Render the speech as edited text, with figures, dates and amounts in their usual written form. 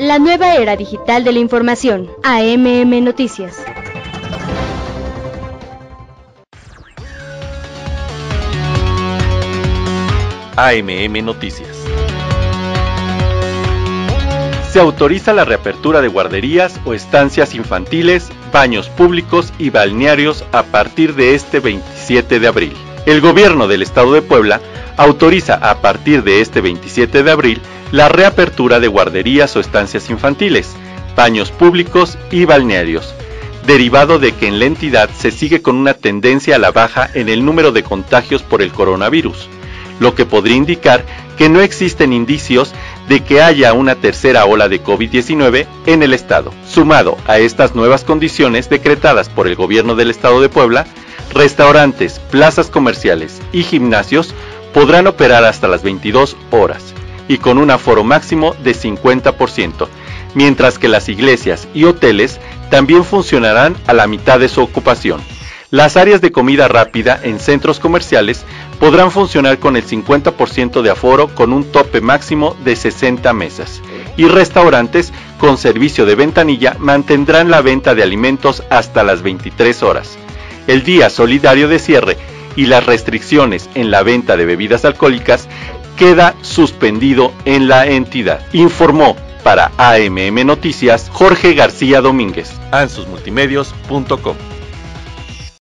La nueva era digital de la información. AMM Noticias. AMM Noticias. Se autoriza la reapertura de guarderías o estancias infantiles, baños públicos y balnearios a partir de este 27 de abril. El gobierno del estado de Puebla autoriza a partir de este 27 de abril la reapertura de guarderías o estancias infantiles, baños públicos y balnearios, derivado de que en la entidad se sigue con una tendencia a la baja en el número de contagios por el coronavirus, lo que podría indicar que no existen indicios de que haya una tercera ola de COVID-19 en el estado. Sumado a estas nuevas condiciones decretadas por el gobierno del estado de Puebla, restaurantes, plazas comerciales y gimnasios podrán operar hasta las 22 horas y con un aforo máximo de 50%, mientras que las iglesias y hoteles también funcionarán a la mitad de su ocupación. Las áreas de comida rápida en centros comerciales podrán funcionar con el 50% de aforo con un tope máximo de 60 mesas. Y restaurantes con servicio de ventanilla mantendrán la venta de alimentos hasta las 23 horas. El día solidario de cierre y las restricciones en la venta de bebidas alcohólicas queda suspendido en la entidad. Informó para AMM Noticias Jorge García Domínguez, ansusmultimedios.com.